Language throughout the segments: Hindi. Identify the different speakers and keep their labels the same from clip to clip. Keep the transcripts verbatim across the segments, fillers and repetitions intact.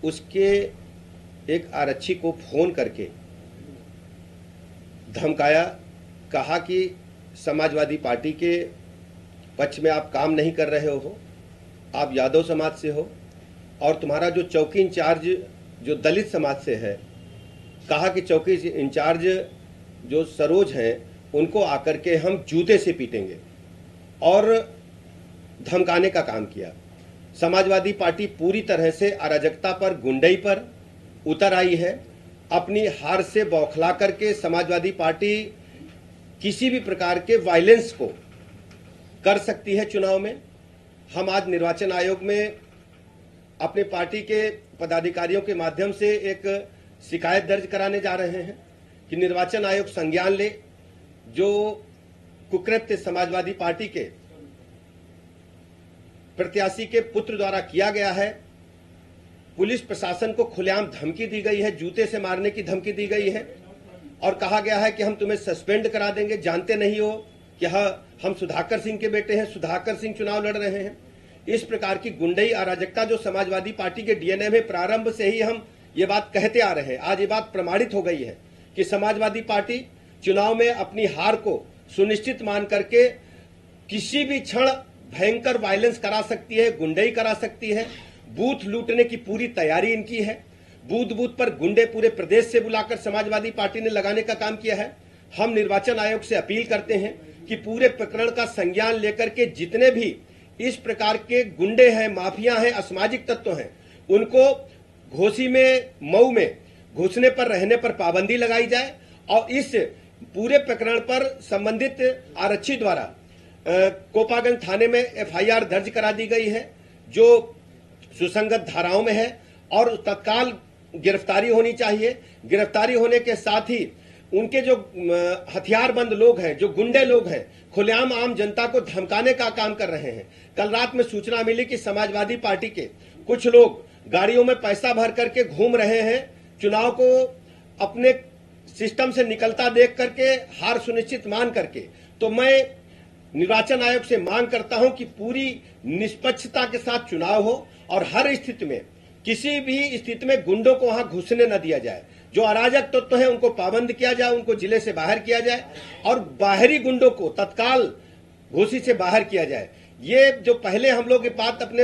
Speaker 1: उसके एक आरक्षी को फोन करके धमकाया, कहा कि समाजवादी पार्टी के पक्ष में आप काम नहीं कर रहे हो, आप यादव समाज से हो, और तुम्हारा जो चौकी इंचार्ज जो दलित समाज से है, कहा कि चौकी इंचार्ज जो सरोज हैं उनको आकर के हम जूते से पीटेंगे और धमकाने का काम किया। समाजवादी पार्टी पूरी तरह से अराजकता पर, गुंडई पर उतर आई है। अपनी हार से बौखला करके समाजवादी पार्टी किसी भी प्रकार के वायलेंस को कर सकती है चुनाव में। हम आज निर्वाचन आयोग में अपने पार्टी के पदाधिकारियों के माध्यम से एक शिकायत दर्ज कराने जा रहे हैं कि निर्वाचन आयोग संज्ञान ले जो कुकृत्य समाजवादी पार्टी के प्रत्याशी के पुत्र द्वारा किया गया है। पुलिस प्रशासन को खुलेआम धमकी दी गई है, जूते से मारने की धमकी दी गई है और कहा गया है कि हम तुम्हें सस्पेंड करा देंगे, जानते नहीं हो कि हम सुधाकर सिंह के बेटे हैं, सुधाकर सिंह चुनाव लड़ रहे हैं। इस प्रकार की गुंडई अराजकता जो समाजवादी पार्टी के डीएनए में प्रारंभ से ही हम ये बात कहते आ रहे हैं, आज ये बात प्रमाणित हो गई है कि समाजवादी पार्टी चुनाव में अपनी हार को सुनिश्चित मान करके किसी भी क्षण भयंकर वायलेंस करा सकती है, गुंडई करा सकती है। बूथ लूटने की पूरी तैयारी इनकी है। बूथ बूथ पर गुंडे पूरे प्रदेश से बुलाकर समाजवादी पार्टी ने लगाने का काम किया है। हम निर्वाचन आयोग से अपील करते हैं कि पूरे प्रकरण का संज्ञान लेकर के जितने भी इस प्रकार के गुंडे हैं, माफिया हैं, असामाजिक तत्व हैं, उनको घोसी में, मऊ में घुसने पर, रहने पर पाबंदी लगाई जाए और इस पूरे प्रकरण पर संबंधित आरक्षी द्वारा कोपागंज थाने में एफआईआर दर्ज करा दी गई है जो सुसंगत धाराओं में है और तत्काल गिरफ्तारी होनी चाहिए। गिरफ्तारी होने के साथ ही उनके जो हथियारबंद लोग हैं, जो गुंडे लोग हैं, खुलेआम आम जनता को धमकाने का काम कर रहे हैं। कल रात में सूचना मिली कि समाजवादी पार्टी के कुछ लोग गाड़ियों में पैसा भर करके घूम रहे हैं, चुनाव को अपने सिस्टम से निकलता देख करके, हार सुनिश्चित मान करके। तो मैं निर्वाचन आयोग से मांग करता हूं कि पूरी निष्पक्षता के साथ चुनाव हो और हर स्थिति में, किसी भी स्थिति में गुंडों को वहां घुसने न दिया जाए। जो अराजक तत्व है उनको पाबंद किया जाए, उनको जिले से बाहर किया जाए और बाहरी गुंडों को तत्काल घोसी से बाहर किया जाए। ये जो पहले हम लोग ये बात अपने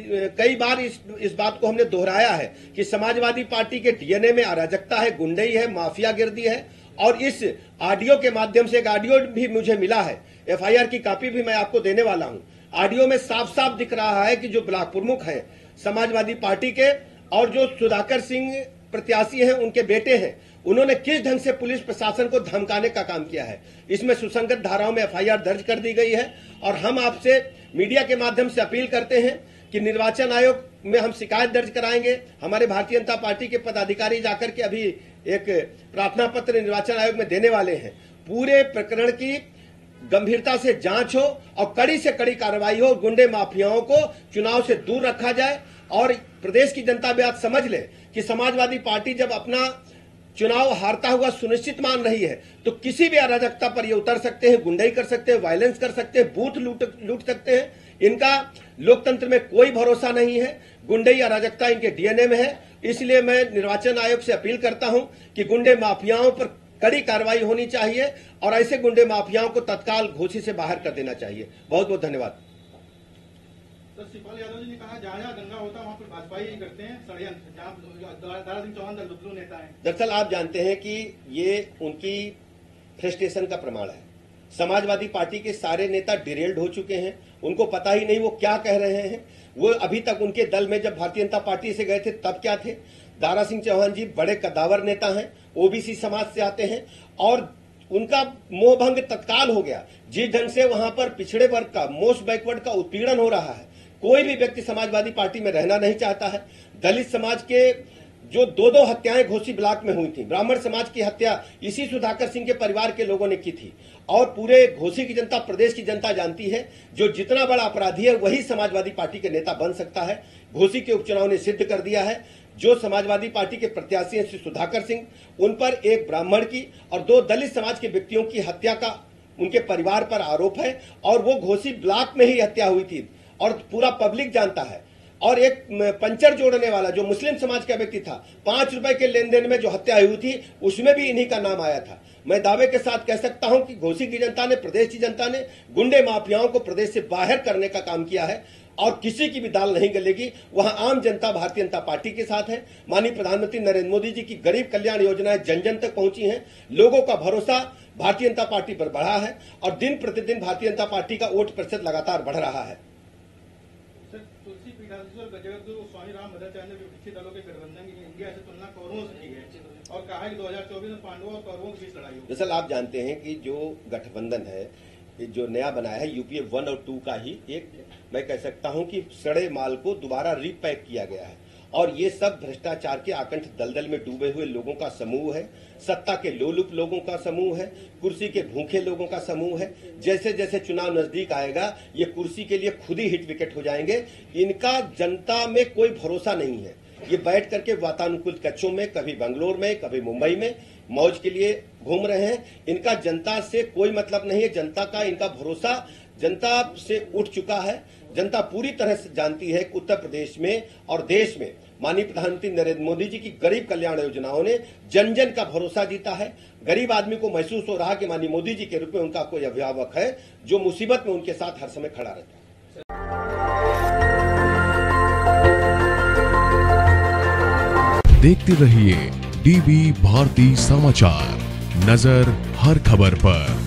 Speaker 1: कई बार इस इस बात को हमने दोहराया है कि समाजवादी पार्टी के डीएनए में अराजकता है, गुंडई है, माफियागिर्दी है और इस ऑडियो के माध्यम से एक ऑडियो भी मुझे मिला है, एफआईआर की कॉपी भी मैं आपको देने वाला हूं। ऑडियो में साफ साफ दिख रहा है कि जो ब्लॉक प्रमुख हैं समाजवादी पार्टी के और जो सुधाकर सिंह प्रत्याशी हैं, उनके बेटे हैं, उन्होंने किस ढंग से पुलिस प्रशासन को धमकाने का काम किया है। इसमें सुसंगत धाराओं में एफआईआर दर्ज कर दी गई है और हम आपसे मीडिया के माध्यम से अपील करते हैं कि निर्वाचन आयोग में हम शिकायत दर्ज कराएंगे। हमारे भारतीय जनता पार्टी के पदाधिकारी जाकर के अभी एक प्रार्थना पत्र निर्वाचन आयोग में देने वाले हैं। पूरे प्रकरण की गंभीरता से जांच हो और कड़ी से कड़ी कार्रवाई हो, गुंडे माफियाओं को चुनाव से दूर रखा जाए और प्रदेश की जनता भी आज समझ ले कि समाजवादी पार्टी जब अपना चुनाव हारता हुआ सुनिश्चित मान रही है तो किसी भी अराजकता पर ये उतर सकते हैं, गुंडई कर सकते हैं, वायलेंस कर सकते हैं, बूथ लूट लूट सकते हैं। इनका लोकतंत्र में कोई भरोसा नहीं है, गुंडई अराजकता इनके डीएनए में है। इसलिए मैं निर्वाचन आयोग से अपील करता हूं कि गुंडे माफियाओं पर कड़ी कार्रवाई होनी चाहिए और ऐसे गुंडे माफियाओं को तत्काल घोसी से बाहर कर देना चाहिए। बहुत बहुत धन्यवाद।
Speaker 2: तो शिवपाल यादव जी ने कहा जहां जहां दंगा होता है वहां पर भाजपा ही करते हैं षड्यंत्र, जहां दारा सिंह चौहान दलबदलू नेता है।
Speaker 1: दरअसल आप जानते हैं कि ये उनकी फ्रस्ट्रेशन का प्रमाण है। समाजवादी पार्टी के सारे नेता डिरेल्ड हो चुके हैं, उनको पता ही नहीं वो क्या कह रहे हैं। वो अभी तक उनके दल में जब भारतीय जनता पार्टी से गए थे तब क्या थे। दारा सिंह चौहान जी बड़े कद्दावर नेता हैं, ओबीसी समाज से आते हैं और उनका मोहभंग तत्काल हो गया। जिस ढंग से वहां पर पिछड़े वर्ग का, मोस्ट बैकवर्ड का उत्पीड़न हो रहा है, कोई भी व्यक्ति समाजवादी पार्टी में रहना नहीं चाहता है। दलित समाज के जो दो दो हत्याएं घोसी ब्लॉक में हुई थी, ब्राह्मण समाज की हत्या इसी सुधाकर सिंह के परिवार के लोगों ने की थी और पूरे घोसी की जनता, प्रदेश की जनता जानती है जो जितना बड़ा अपराधी है वही समाजवादी पार्टी के नेता बन सकता है। घोसी के उपचुनाव ने सिद्ध कर दिया है। जो समाजवादी पार्टी के प्रत्याशी हैं श्री सुधाकर सिंह, उन पर एक ब्राह्मण की और दो दलित समाज के व्यक्तियों की हत्या का उनके परिवार पर आरोप है और वो घोसी ब्लॉक में ही हत्या हुई थी और पूरा पब्लिक जानता है। और एक पंचर जोड़ने वाला जो मुस्लिम समाज का व्यक्ति था, पांच रुपए के लेन देन में जो हत्या हुई थी उसमें भी इन्हीं का नाम आया था। मैं दावे के साथ कह सकता हूं कि घोसी की जनता ने, प्रदेश की जनता ने गुंडे माफियाओं को प्रदेश से बाहर करने का काम किया है और किसी की भी दाल नहीं गलेगी। वहां आम जनता भारतीय जनता पार्टी के साथ है। माननीय प्रधानमंत्री नरेंद्र मोदी जी की गरीब कल्याण योजनाएं जन जन तक पहुंची हैं। लोगों का भरोसा भारतीय जनता पार्टी पर बढ़ा है और दिन प्रतिदिन भारतीय जनता पार्टी का वोट प्रतिशत लगातार बढ़ रहा है।
Speaker 2: तुलसी पीठाधीश्वर गजगद्गुरु स्वामी राम भद्राचार्य ने विपक्षी दलों के गठबंधन की इंडिया से तुलना कौरवों से की है और कहा है कि दो हज़ार चौबीस में पांडवों और कौरवों के बीच लड़ाई होगी।
Speaker 1: दरअसल आप जानते हैं कि जो गठबंधन है, जो नया बनाया है, यूपीए वन और टू का ही एक, मैं कह सकता हूं कि सड़े माल को दोबारा रीपैक किया गया है और ये सब भ्रष्टाचार के आकंठ दलदल में डूबे हुए लोगों का समूह है, सत्ता के लोलुप लोगों का समूह है, कुर्सी के भूखे लोगों का समूह है। जैसे जैसे चुनाव नजदीक आएगा ये कुर्सी के लिए खुद ही हिट विकेट हो जाएंगे। इनका जनता में कोई भरोसा नहीं है। ये बैठ करके वातानुकूलित कक्षों में, कभी बेंगलोर में, कभी मुंबई में मौज के लिए घूम रहे हैं। इनका जनता से कोई मतलब नहीं है। जनता का इनका भरोसा जनता से उठ चुका है। जनता पूरी तरह से जानती है कि उत्तर प्रदेश में और देश में माननीय प्रधानमंत्री नरेंद्र मोदी जी की गरीब कल्याण योजनाओं ने जन जन का भरोसा जीता है। गरीब आदमी को महसूस हो रहा कि माननीय मोदी जी के रूप में उनका कोई अभिभावक है जो मुसीबत में उनके साथ हर समय खड़ा रहता है।
Speaker 3: देखते रहिए डीवी भारती समाचार, नजर हर खबर पर।